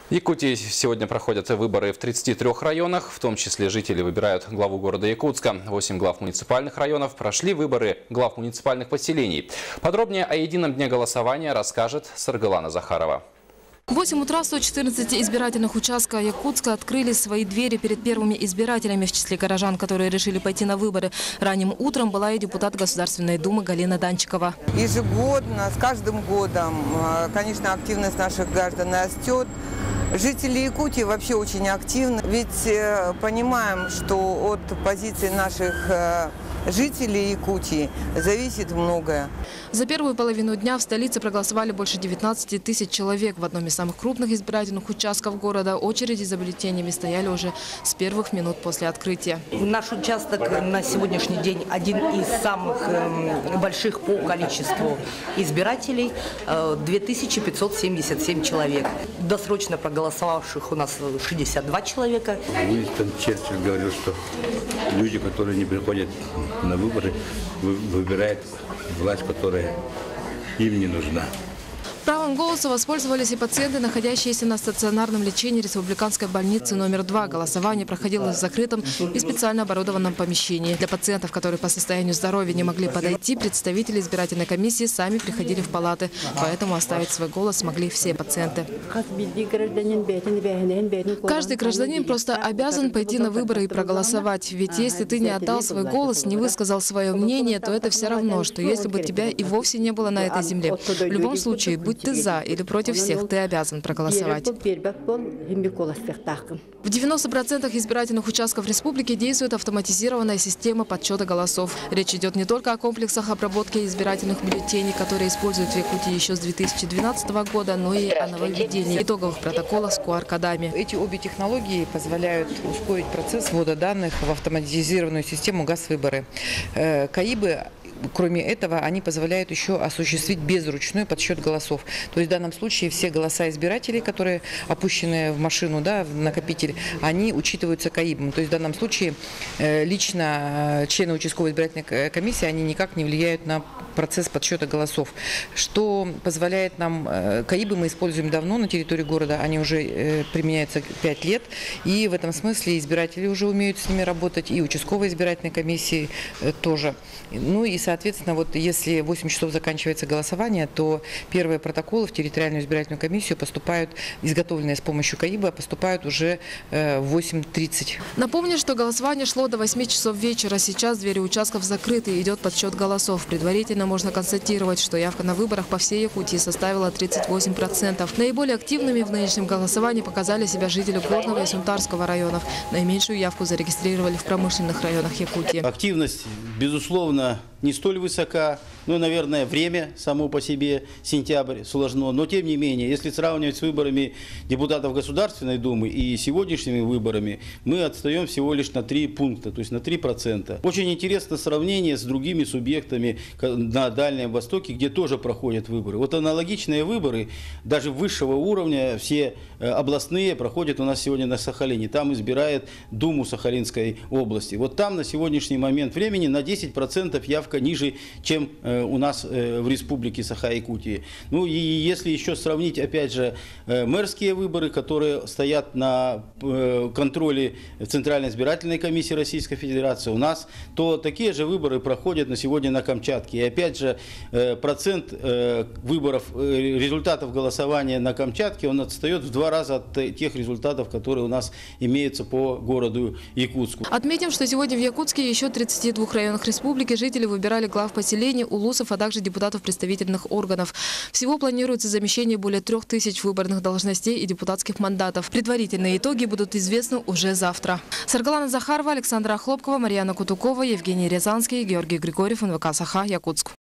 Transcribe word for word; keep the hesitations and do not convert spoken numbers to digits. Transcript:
В Якутии сегодня проходят выборы в тридцати трёх районах, в том числе жители выбирают главу города Якутска. Восемь глав муниципальных районов прошли выборы глав муниципальных поселений. Подробнее о едином дне голосования расскажет Саргалана Захарова. В восемь утра сто четырнадцать избирательных участков Якутска открыли свои двери перед первыми избирателями. В числе горожан, которые решили пойти на выборы ранним утром, была и депутат Государственной Думы Галина Данчикова. Ежегодно, с каждым годом, конечно, активность наших граждан растет. Жители Якутии вообще очень активны, ведь понимаем, что от позиции наших жителей Якутии зависит многое. За первую половину дня в столице проголосовали больше девятнадцати тысяч человек. В одном из самых крупных избирательных участков города очереди за бюллетенями стояли уже с первых минут после открытия. Наш участок на сегодняшний день один из самых больших по количеству избирателей – две тысячи пятьсот семьдесят семь человек. Досрочно проголосовавших у нас шестьдесят два человека. Уинстон Черчилль говорил, что люди, которые не приходят на выборы, выбирают власть, которая им не нужна. Правом голоса воспользовались и пациенты, находящиеся на стационарном лечении республиканской больницы номер два. Голосование проходило в закрытом и специально оборудованном помещении. Для пациентов, которые по состоянию здоровья не могли подойти, представители избирательной комиссии сами приходили в палаты. Поэтому оставить свой голос смогли все пациенты. Каждый гражданин просто обязан пойти на выборы и проголосовать. Ведь если ты не отдал свой голос, не высказал свое мнение, то это все равно, что если бы тебя и вовсе не было на этой земле. В любом случае, будь ты за или против всех, ты обязан проголосовать. В девяноста процентах избирательных участков республики действует автоматизированная система подсчета голосов. Речь идет не только о комплексах обработки избирательных бюллетеней, которые используют в Якутии еще с две тысячи двенадцатого года, но и о нововведении итоговых протоколов с ку ар кодами. Эти обе технологии позволяют ускорить процесс ввода данных в автоматизированную систему ГАЗ-выборы. КАИБы, кроме этого, они позволяют еще осуществить безручной подсчет голосов. То есть в данном случае все голоса избирателей, которые опущены в машину, да, в накопитель, они учитываются КАИБом. То есть в данном случае лично члены участковой избирательной комиссии, они никак не влияют на процесс подсчета голосов. Что позволяет нам, КАИБы мы используем давно на территории города, они уже применяются пять лет. И в этом смысле избиратели уже умеют с ними работать, и участковые избирательные комиссии тоже. Ну и, соответственно, вот если в восемь часов заканчивается голосование, то первые протоколы в территориальную избирательную комиссию поступают, изготовленные с помощью КАИБа, поступают уже в восемь тридцать. Напомню, что голосование шло до восьми часов вечера. Сейчас двери участков закрыты, идет подсчет голосов. Предварительно можно констатировать, что явка на выборах по всей Якутии составила тридцать восемь процентов. Наиболее активными в нынешнем голосовании показали себя жители Горного и Сунтарского районов. Наименьшую явку зарегистрировали в промышленных районах Якутии. Активность, безусловно, не столь высока, ну, наверное, время само по себе, сентябрь, сложно. Но, тем не менее, если сравнивать с выборами депутатов Государственной Думы и сегодняшними выборами, мы отстаем всего лишь на три пункта, то есть на три процента. Очень интересно сравнение с другими субъектами на Дальнем Востоке, где тоже проходят выборы. Вот аналогичные выборы, даже высшего уровня, все областные проходят у нас сегодня на Сахалине. Там избирает Думу Сахалинской области. Вот там на сегодняшний момент времени на десять процентов явка ниже, чем у нас в республике Саха-Якутии. Ну и если еще сравнить, опять же, мэрские выборы, которые стоят на контроле Центральной избирательной комиссии Российской Федерации у нас, то такие же выборы проходят на сегодня на Камчатке. И опять же, процент выборов, результатов голосования на Камчатке, он отстает в два раза от тех результатов, которые у нас имеются по городу Якутску. Отметим, что сегодня в Якутске и еще в тридцати двух районах республики жители выбирали глав поселений, улусов, а также депутатов представительных органов. Всего планируется замещение более трех тысяч выборных должностей и депутатских мандатов. Предварительные итоги будут известны уже завтра. Саргалана Захарова, Александра Хлопкова, Марьяна Кутукова, Евгений Рязанский, Георгий Григорьев, эн вэ ка Саха, Якутск.